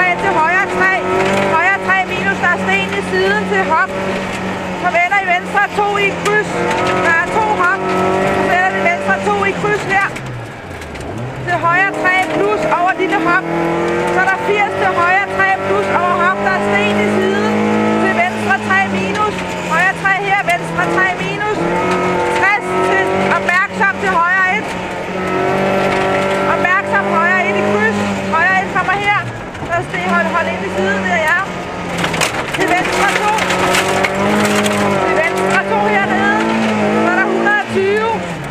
3 til højre 3. Højre 3 minus, der er sten i siden til hop. Så vender I venstre 2 i kryds. Der er 2 hop. Så vender vi venstre 2 i kryds her. Til højre 3 plus over lille hop. Så er der 80 til højre 3 plus over hop. Der er sten i siden. Til venstre 3 minus. Højre 3 her, venstre 3 minus. 60 til opmærksom til højre 1. Opmærksom højre 1 i kryds. Højre 1 kommer her. Så er sten hold ind i siden, der er jeg. Til venstre 2. Til venstre 2 hernede. Så er der 120.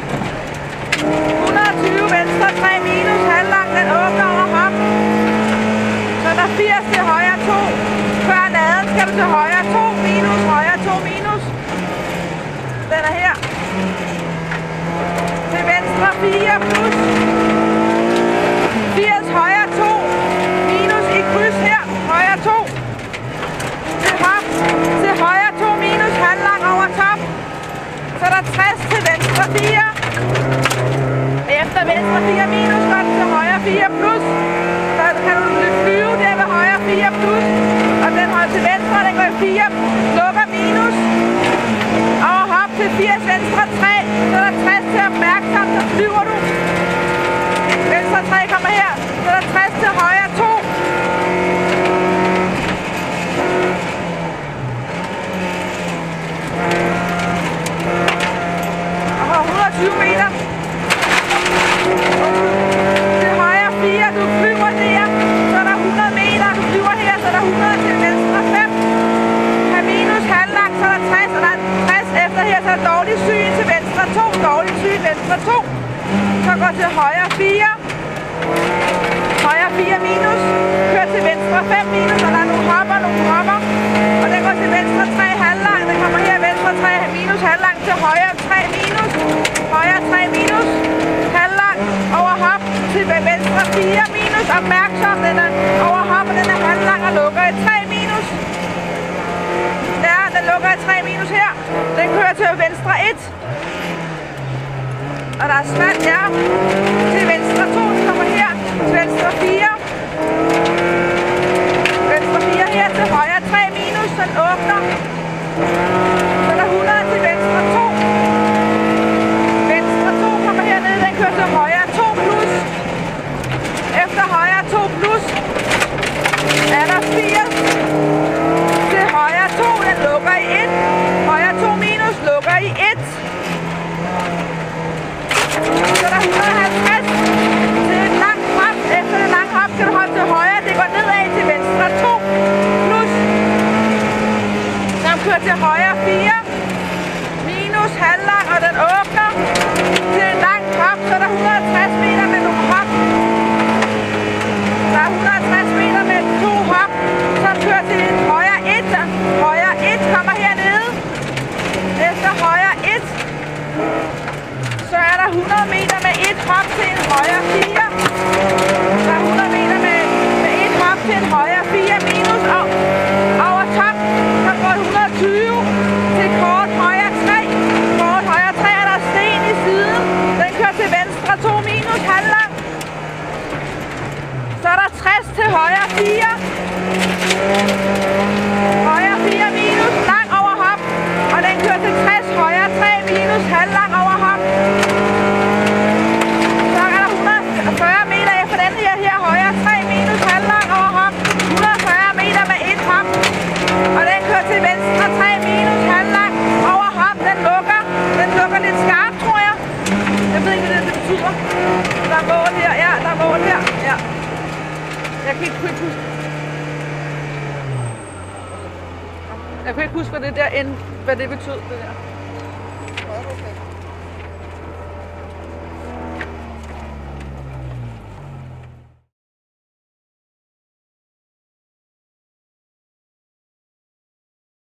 120 venstre 3 minus. Halvlang, den åbner over hop. Så er der 80 til højre 2. Før naden skal du til højre 2 minus. Højre 2 minus. Den er her. Til venstre 4 plus. 80 højre 2 minus i kryds her. Højre 2. Til hop. Til højre 2 minus. Halvlang over top. Så er der 60 til venstre 4. Efter venstre 4 minus går den til højre 4 plus. Så kan du flyve der ved højre 4 plus. Og den holder til venstre, den går i 4. Lukker minus. Over hop til 80 venstre 3. Så er der 60 til opmærksom, så flyver du. Venstre 3 kommer her. Så er der 60 til højre 2. Og 120 meter. Til højre 4, du flyver der. Så er der 100 meter, du flyver her. Så er der 100 til venstre 5. Her minus halvlang, så er der 60. Og der er 60 efter her, så er der dårlig syn til venstre 2. Dårlig syn venstre 2. Så går til højre 4. Højre 4 minus. Kør til venstre 5 minus, og der er nogle hopper. Og den går til venstre 3 halvlang. Den kommer her venstre 3 minus halvlang til højre 3 minus. Højre 3 minus. Halvlang over hop til venstre 4 minus. Opmærksom, den er over hop, og den er halvlang og lukker i 3 minus. Ja, den lukker i 3 minus her. Den kører til venstre 1. Og der er smalt, ja. Til venstre 2, den kommer her. Til venstre 4. Venstre 4 her til højre 3 minus, den åbner. Så er der 100 til venstre 2. Venstre 2 kommer hernede, den kører til højre 2 plus. Efter højre 2 plus er der 80 til højre 2, den lukker i 1. Højre 2 minus lukker i 1. Så er der 150 til et langt hop. Efter det lange hop skal du holde til højre, det går nedad til venstre 2 plus. Den kører til højre 4 minus halvlang, og den åbner til et langt hop, så er der 160 meter med nogle hop. Der er 160 meter med 2 hop, som kører til et højre 1. Højre 1 kommer hernede. Efter højre 1, så er der 100 meter med 1 hop til en højre 4. Der er 100 meter med 1 hop til en højre 4 minus, og over top, så går 120 til kort højre 3. Kort højre 3 er der sten i siden. Den kører til venstre 2 minus halvlang. Så er der 60 til højre 4. Højre 4 minus, lang over hop. Og den kører til 60 højre 3 minus halvlang over hop. Så er der 140 meter efter den her højre 3 minus halvlang over hop. 140 meter med 1 hop. Og den kører til venstre 3 minus halvlang over hop. Den lukker lidt skarpt, tror jeg. Jeg ved ikke, hvad det betyder. Der er mål her, ja, der er mål her. Ja. Jeg kan ikke huske. Jeg kan ikke huske, hvad det betød, det der.